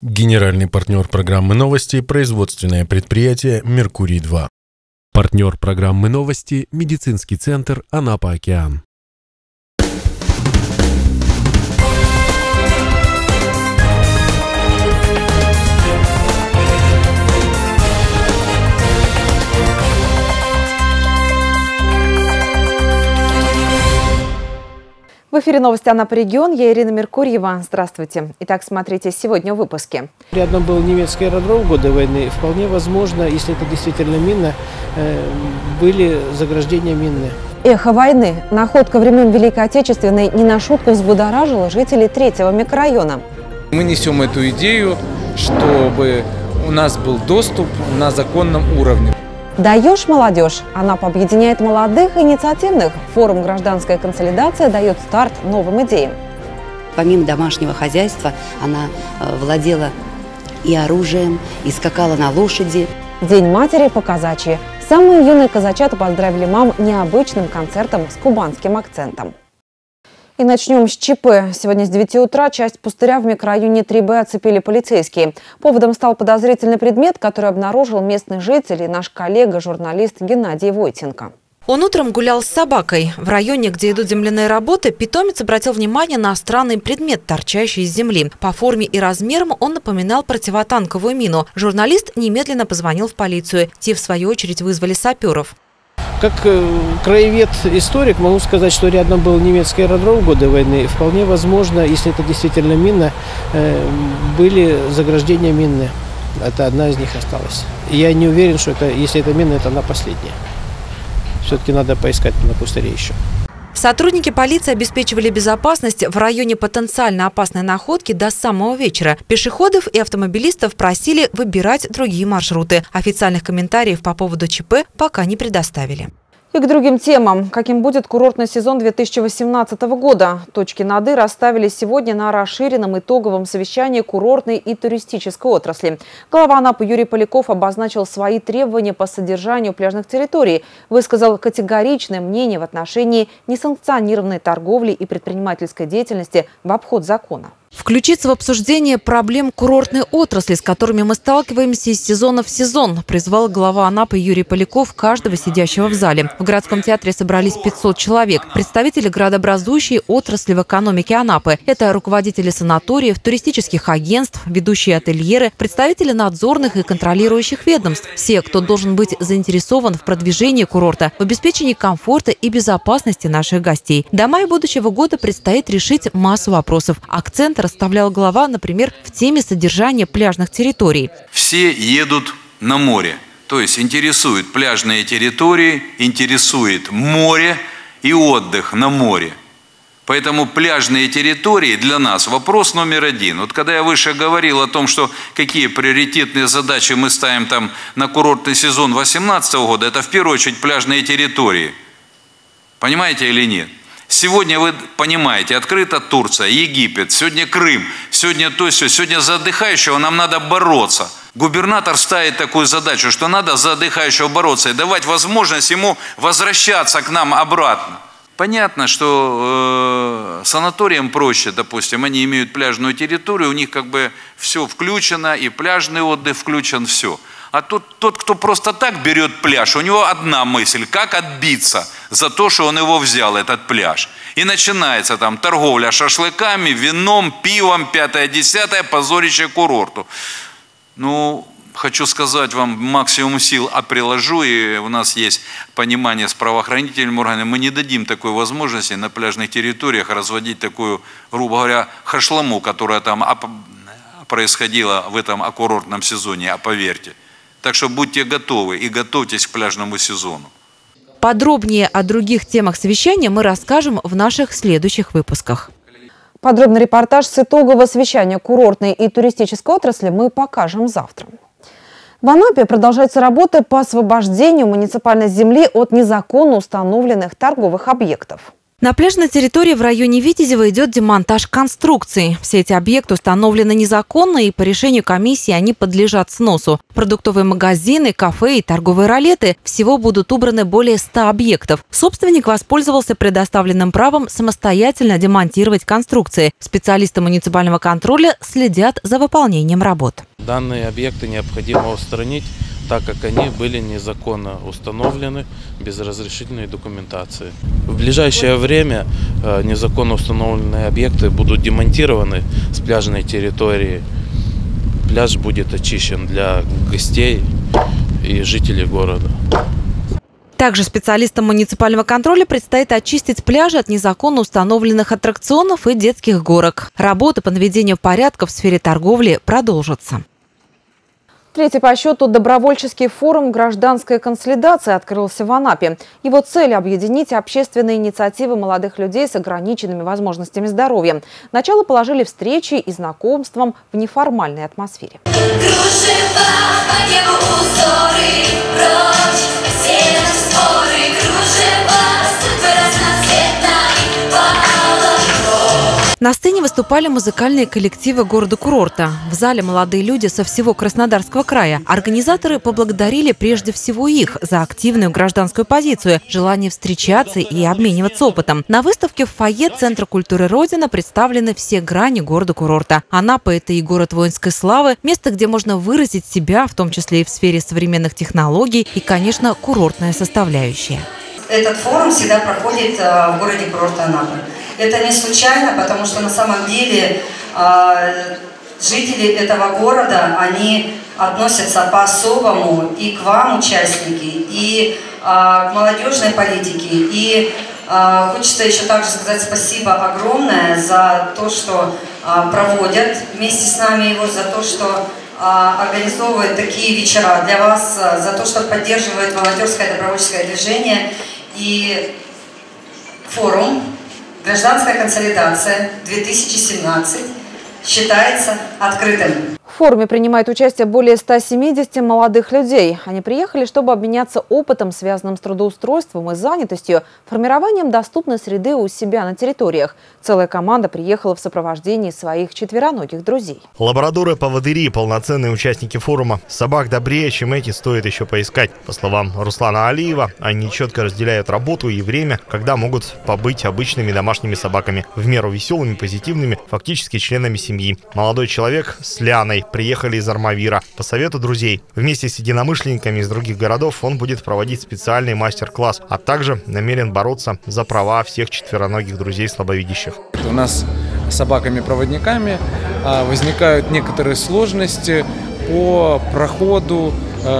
Генеральный партнер программы «Новости» – производственное предприятие «Меркурий-2». Партнер программы «Новости» – медицинский центр «Анапа-Океан». В эфире новости Анапа-Регион. Я Ирина Меркурьева. Здравствуйте. Итак, смотрите сегодня в выпуске. Рядом был немецкий аэродром в годы войны. Вполне возможно, если это действительно мина, были заграждения минные. Эхо войны. Находка времен Великой Отечественной не на шутку взбудоражила жителей 3-го микрорайона. Мы несем эту идею, чтобы у нас был доступ на законном уровне. Даешь молодежь. Анапа объединяет молодых и инициативных. Форум «Гражданская консолидация» дает старт новым идеям. Помимо домашнего хозяйства, она владела и оружием, и скакала на лошади. День матери по-казачьи. Самые юные казачата поздравили мам необычным концертом с кубанским акцентом. И начнем с ЧП. Сегодня с 9 утра часть пустыря в микрорайоне 3Б оцепили полицейские. Поводом стал подозрительный предмет, который обнаружил местный житель и наш коллега-журналист Геннадий Войтенко. Он утром гулял с собакой. В районе, где идут земляные работы, питомец обратил внимание на странный предмет, торчащий из земли. По форме и размерам он напоминал противотанковую мину. Журналист немедленно позвонил в полицию. Те, в свою очередь, вызвали саперов. Как краевед-историк могу сказать, что рядом был немецкий аэродром в годы войны. Вполне возможно, если это действительно мина, были заграждения минные. Это одна из них осталась. И я не уверен, что если это мина, это она последняя. Все-таки надо поискать на пустыре еще. Сотрудники полиции обеспечивали безопасность в районе потенциально опасной находки до самого вечера. Пешеходов и автомобилистов просили выбирать другие маршруты. Официальных комментариев по поводу ЧП пока не предоставили. И к другим темам. Каким будет курортный сезон 2018 года? Точки над «и» расставили сегодня на расширенном итоговом совещании курортной и туристической отрасли. Глава Анапы Юрий Поляков обозначил свои требования по содержанию пляжных территорий. Высказал категоричное мнение в отношении несанкционированной торговли и предпринимательской деятельности в обход закона. Включиться в обсуждение проблем курортной отрасли, с которыми мы сталкиваемся из сезона в сезон, призвал глава Анапы Юрий Поляков каждого сидящего в зале. В городском театре собрались 500 человек. Представители градообразующей отрасли в экономике Анапы. Это руководители санаториев, туристических агентств, ведущие ательеры, представители надзорных и контролирующих ведомств. Все, кто должен быть заинтересован в продвижении курорта, в обеспечении комфорта и безопасности наших гостей. До мая будущего года предстоит решить массу вопросов. Акцент расставлял глава, например, в теме содержания пляжных территорий. Все едут на море, то есть интересуют пляжные территории, интересует море и отдых на море. Поэтому пляжные территории для нас вопрос номер один. Вот когда я выше говорил о том, что какие приоритетные задачи мы ставим там на курортный сезон 2018 года, это в первую очередь пляжные территории. Понимаете или нет? Сегодня, вы понимаете, открыта Турция, Египет, сегодня Крым, сегодня то все, сегодня за отдыхающего нам надо бороться. Губернатор ставит такую задачу, что надо за отдыхающего бороться и давать возможность ему возвращаться к нам обратно. Понятно, что санаториям проще, допустим, они имеют пляжную территорию, у них как бы все включено, и пляжный отдых включен, все. А тот, кто просто так берет пляж, у него одна мысль, как отбиться за то, что он его взял, этот пляж. И начинается там торговля шашлыками, вином, пивом, 5-10, позорище курорту. Ну, хочу сказать вам, максимум сил приложу, и у нас есть понимание с правоохранительными органами, мы не дадим такой возможности на пляжных территориях разводить такую, грубо говоря, хашламу, которая там происходила в этом курортном сезоне, поверьте. Так что будьте готовы и готовьтесь к пляжному сезону. Подробнее о других темах совещания мы расскажем в наших следующих выпусках. Подробный репортаж с итогового совещания курортной и туристической отрасли мы покажем завтра. В Анапе продолжаются работы по освобождению муниципальной земли от незаконно установленных торговых объектов. На пляжной территории в районе Витязева идет демонтаж конструкций. Все эти объекты установлены незаконно, и по решению комиссии они подлежат сносу. Продуктовые магазины, кафе и торговые ролеты – всего будут убраны более 100 объектов. Собственник воспользовался предоставленным правом самостоятельно демонтировать конструкции. Специалисты муниципального контроля следят за выполнением работ. Данные объекты необходимо устранить, так как они были незаконно установлены без разрешительной документации. В ближайшее время незаконно установленные объекты будут демонтированы с пляжной территории. Пляж будет очищен для гостей и жителей города. Также специалистам муниципального контроля предстоит очистить пляжи от незаконно установленных аттракционов и детских горок. Работы по наведению порядка в сфере торговли продолжатся. Третий по счету добровольческий форум «Гражданская консолидация» открылся в Анапе. Его цель – объединить общественные инициативы молодых людей с ограниченными возможностями здоровья. Начало положили встречи и знакомствам в неформальной атмосфере. На сцене выступали музыкальные коллективы города-курорта. В зале молодые люди со всего Краснодарского края. Организаторы поблагодарили прежде всего их за активную гражданскую позицию, желание встречаться и обмениваться опытом. На выставке в фойе Центра культуры Родина представлены все грани города-курорта. Анапа – это и город воинской славы, место, где можно выразить себя, в том числе и в сфере современных технологий, и, конечно, курортная составляющая. Этот форум всегда проходит в городе-курорт Анапы. Это не случайно, потому что на самом деле жители этого города, они относятся по-особому и к вам, участники, и к молодежной политике. И хочется еще также сказать спасибо огромное за то, что проводят вместе с нами его, за то, что организовывают такие вечера для вас, за то, что поддерживает волонтерское добровольческое движение. И форум «Гражданская консолидация 2017» считается открытым. В форуме принимает участие более 170 молодых людей. Они приехали, чтобы обменяться опытом, связанным с трудоустройством и занятостью, формированием доступной среды у себя на территориях. Целая команда приехала в сопровождении своих четвероногих друзей. Лабрадоры, поводыри – полноценные участники форума. Собак добрее, чем эти, стоит еще поискать. По словам Руслана Алиева, они четко разделяют работу и время, когда могут побыть обычными домашними собаками, в меру веселыми, позитивными, фактически членами семьи. Молодой человек с Ляной приехали из Армавира по совету друзей. Вместе с единомышленниками из других городов он будет проводить специальный мастер-класс, а также намерен бороться за права всех четвероногих друзей слабовидящих. У нас с собаками-проводниками возникают некоторые сложности по проходу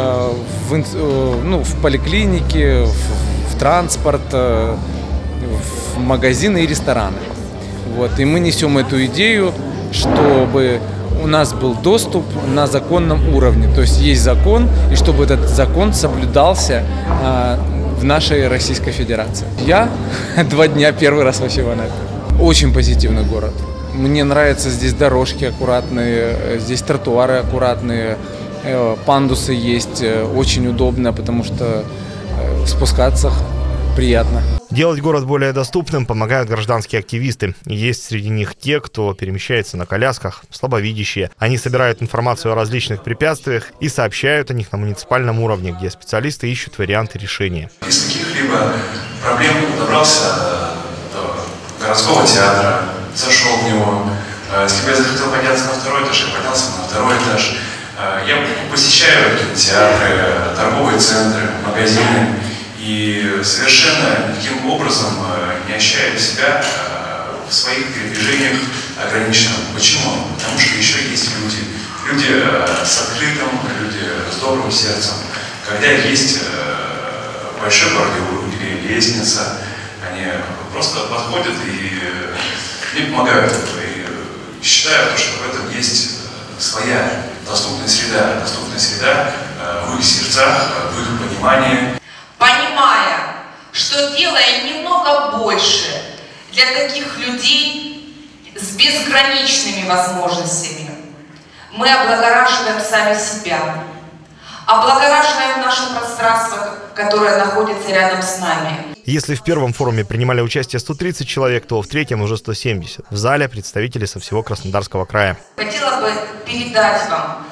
в поликлинике, в транспорт, в магазины и рестораны. И мы несем эту идею, чтобы у нас был доступ на законном уровне. То есть есть закон, и чтобы этот закон соблюдался в нашей Российской Федерации. Я 2 дня первый раз вообще в Анапе. Очень позитивный город. Мне нравятся здесь дорожки аккуратные, здесь тротуары аккуратные, пандусы есть, очень удобно, потому что спускаться приятно. Делать город более доступным помогают гражданские активисты. Есть среди них те, кто перемещается на колясках, слабовидящие. Они собирают информацию о различных препятствиях и сообщают о них на муниципальном уровне, где специалисты ищут варианты решения. Из каких-либо проблем добрался до городского театра, зашел в него. Если бы я захотел подняться на 2-й этаж, я поднялся на 2-й этаж. Я посещаю кинотеатры, торговые центры, магазины. И совершенно никаким образом не ощущаю себя в своих передвижениях ограниченным. Почему? Потому что еще есть люди. Люди с открытым, люди с добрым сердцем. Когда есть большой бордюр или лестница, они просто подходят и мне помогают. И считаю, что в этом есть своя доступная среда в их сердцах, в их понимании. Понимая, что делаем немного больше для таких людей с безграничными возможностями, мы облагораживаем сами себя, облагораживаем наше пространство, которое находится рядом с нами. Если в первом форуме принимали участие 130 человек, то в третьем уже 170. В зале представители со всего Краснодарского края. Хотела бы передать вам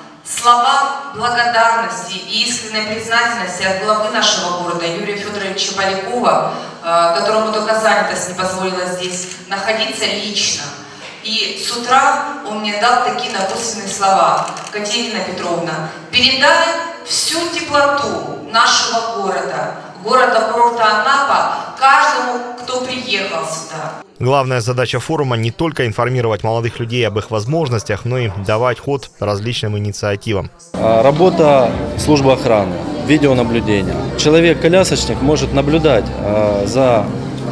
слова благодарности и искренней признательности от главы нашего города Юрия Федоровича Полякова, которому только занятость не позволила здесь находиться лично. И с утра он мне дал такие напутственные слова: Катерина Петровна, передай всю теплоту нашего города-курорта Анапа каждому, кто приехал сюда. Главная задача форума не только информировать молодых людей об их возможностях, но и давать ход различным инициативам. Работа службы охраны, видеонаблюдение. Человек-колясочник может наблюдать за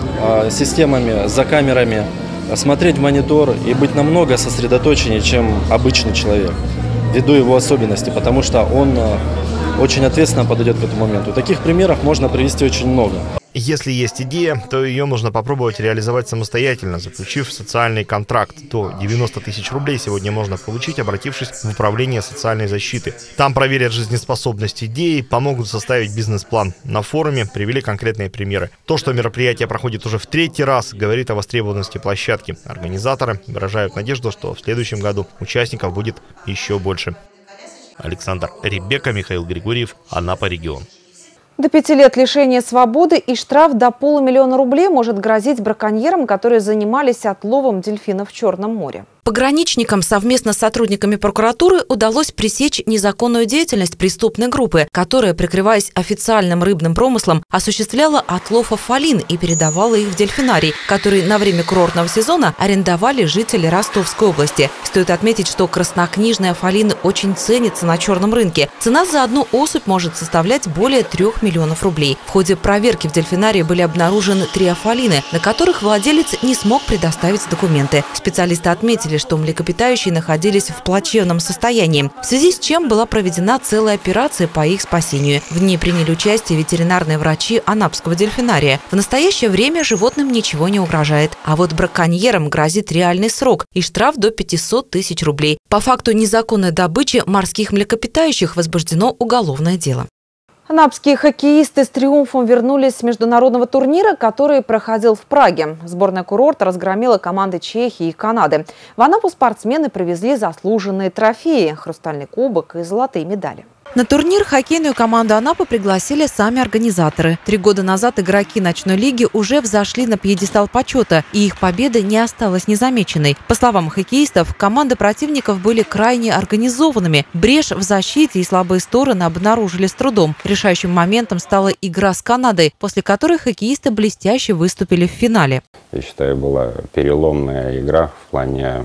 системами, за камерами, смотреть в монитор и быть намного сосредоточеннее, чем обычный человек, ввиду его особенностей, потому что он очень ответственно подойдет к этому моменту. Таких примеров можно привести очень много. Если есть идея, то ее нужно попробовать реализовать самостоятельно, заключив социальный контракт. До 90 тысяч рублей сегодня можно получить, обратившись в управление социальной защиты. Там проверят жизнеспособность идеи, помогут составить бизнес-план. На форуме привели конкретные примеры. То, что мероприятие проходит уже в третий раз, говорит о востребованности площадки. Организаторы выражают надежду, что в следующем году участников будет еще больше. Александр Ребека, Михаил Григорьев, Анапа, регион. До 5 лет лишения свободы и штраф до $500 000 рублей может грозить браконьерам, которые занимались отловом дельфинов в Черном море. Пограничникам совместно с сотрудниками прокуратуры удалось пресечь незаконную деятельность преступной группы, которая, прикрываясь официальным рыбным промыслом, осуществляла отлов афалин и передавала их в дельфинарий, который на время курортного сезона арендовали жители Ростовской области. Стоит отметить, что краснокнижные афалины очень ценятся на черном рынке. Цена за одну особь может составлять более 3 миллионов рублей. В ходе проверки в дельфинарии были обнаружены 3 афалины, на которых владелец не смог предоставить документы. Специалисты отметили, что млекопитающие находились в плачевном состоянии, в связи с чем была проведена целая операция по их спасению. В ней приняли участие ветеринарные врачи Анапского дельфинария. В настоящее время животным ничего не угрожает, а вот браконьерам грозит реальный срок и штраф до 500 тысяч рублей. По факту незаконной добычи морских млекопитающих возбуждено уголовное дело. Анапские хоккеисты с триумфом вернулись с международного турнира, который проходил в Праге. Сборная курорта разгромила команды Чехии и Канады. В Анапу спортсмены привезли заслуженные трофеи – хрустальный кубок и золотые медали. На турнир хоккейную команду Анапы пригласили сами организаторы. 3 года назад игроки ночной лиги уже взошли на пьедестал почета, и их победа не осталась незамеченной. По словам хоккеистов, команды противников были крайне организованными. Брешь в защите и слабые стороны обнаружили с трудом. Решающим моментом стала игра с Канадой, после которой хоккеисты блестяще выступили в финале. Я считаю, была переломная игра в плане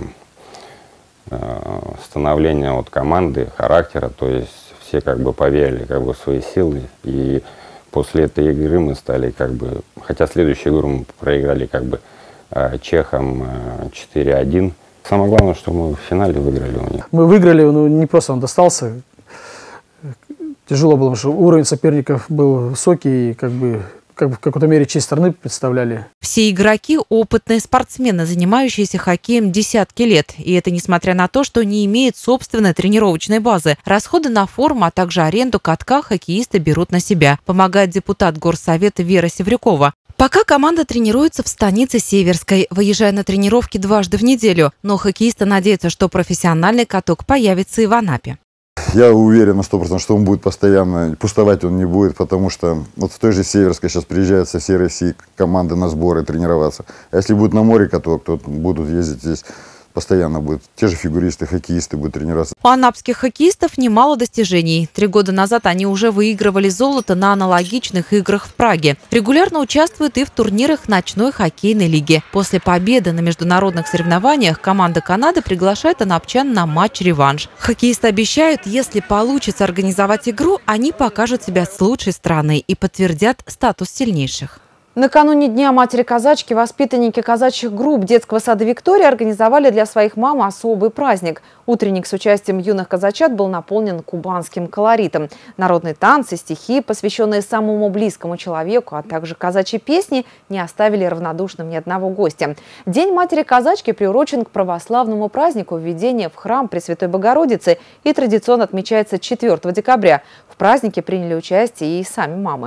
становления от команды, характера, то есть все поверили в свои силы, и после этой игры мы стали хотя следующую игру мы проиграли чехам 4-1. Самое главное, что мы в финале выиграли у них. Мы выиграли, не просто он достался. Тяжело было, потому что уровень соперников был высокий, и в какой-то мере честь страны представляли. Все игроки – опытные спортсмены, занимающиеся хоккеем десятки лет. И это несмотря на то, что не имеют собственной тренировочной базы. Расходы на форму, а также аренду катка хоккеисты берут на себя, помогает депутат Горсовета Вера Севрюкова. Пока команда тренируется в станице Северской, выезжая на тренировки дважды в неделю. Но хоккеисты надеются, что профессиональный каток появится и в Анапе. Я уверен на 100%, что он будет постоянно, пустовать он не будет, потому что вот в той же Северской сейчас приезжают со всей России команды на сборы тренироваться. А если будет на море каток, то будут ездить здесь. Постоянно будут. Те же фигуристы, хоккеисты будут тренироваться. У анапских хоккеистов немало достижений. 3 года назад они уже выигрывали золото на аналогичных играх в Праге. Регулярно участвуют и в турнирах ночной хоккейной лиги. После победы на международных соревнованиях команда Канады приглашает анапчан на матч-реванш. Хоккеисты обещают, если получится организовать игру, они покажут себя с лучшей стороны и подтвердят статус сильнейших. Накануне Дня матери-казачки воспитанники казачьих групп детского сада «Виктория» организовали для своих мам особый праздник. Утренник с участием юных казачат был наполнен кубанским колоритом. Народные танцы, стихи, посвященные самому близкому человеку, а также казачьи песни не оставили равнодушным ни одного гостя. День матери-казачки приурочен к православному празднику введения в храм Пресвятой Богородицы и традиционно отмечается 4 декабря. В празднике приняли участие и сами мамы.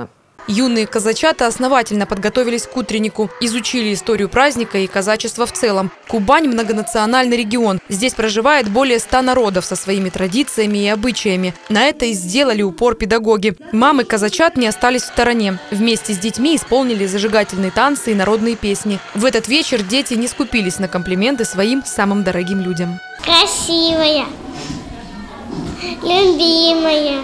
Юные казачата основательно подготовились к утреннику, изучили историю праздника и казачества в целом. Кубань – многонациональный регион. Здесь проживает более 100 народов со своими традициями и обычаями. На это и сделали упор педагоги. Мамы казачат не остались в стороне. Вместе с детьми исполнили зажигательные танцы и народные песни. В этот вечер дети не скупились на комплименты своим самым дорогим людям. Красивая, любимая,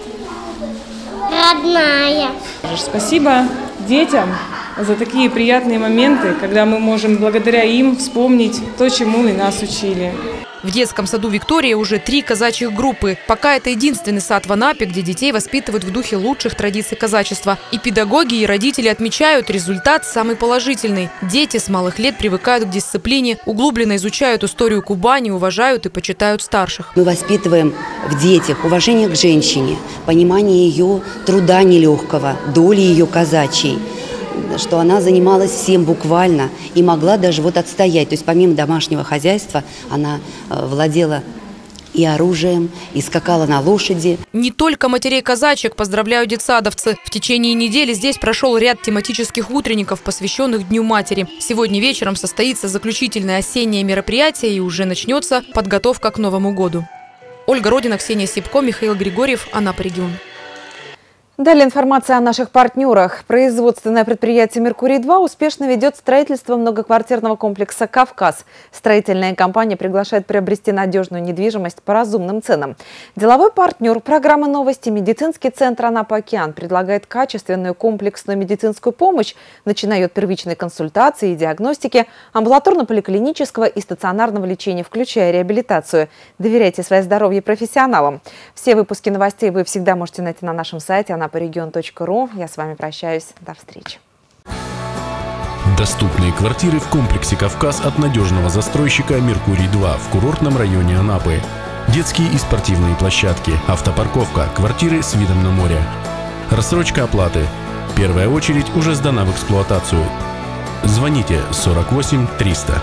родная. Спасибо детям за такие приятные моменты, когда мы можем благодаря им вспомнить то, чему и нас учили. В детском саду «Виктория» уже 3 казачьих группы. Пока это единственный сад в Анапе, где детей воспитывают в духе лучших традиций казачества. И педагоги, и родители отмечают, результат самый положительный. Дети с малых лет привыкают к дисциплине, углубленно изучают историю Кубани, уважают и почитают старших. Мы воспитываем в детях уважение к женщине, понимание ее труда нелегкого, доли ее казачьей, что она занималась всем буквально и могла даже вот отстоять. То есть помимо домашнего хозяйства она владела и оружием, и скакала на лошади. Не только матерей казачек поздравляют детсадовцы. В течение недели здесь прошел ряд тематических утренников, посвященных Дню матери. Сегодня вечером состоится заключительное осеннее мероприятие и уже начнется подготовка к Новому году. Ольга Родина, Ксения Сипко, Михаил Григорьев, Анапа регион. Далее информация о наших партнерах. Производственное предприятие «Меркурий-2» успешно ведет строительство многоквартирного комплекса «Кавказ». Строительная компания приглашает приобрести надежную недвижимость по разумным ценам. Деловой партнер программы «Новости» медицинский центр «Анапа-Океан» предлагает качественную комплексную медицинскую помощь, начиная от первичной консультации и диагностики, амбулаторно-поликлинического и стационарного лечения, включая реабилитацию. Доверяйте свое здоровье профессионалам. Все выпуски новостей вы всегда можете найти на нашем сайте anaparegion.ru. Я с вами прощаюсь. До встречи. Доступные квартиры в комплексе «Кавказ» от надежного застройщика «Меркурий-2» в курортном районе Анапы. Детские и спортивные площадки, автопарковка, квартиры с видом на море. Рассрочка оплаты. Первая очередь уже сдана в эксплуатацию. Звоните 48 300.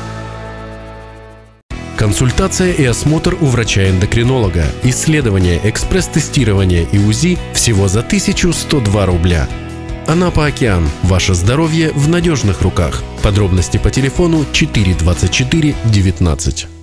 Консультация и осмотр у врача-эндокринолога. Исследование, экспресс-тестирование и УЗИ всего за 1102 рубля. Анапа-Океан. Ваше здоровье в надежных руках. Подробности по телефону 4 24 19.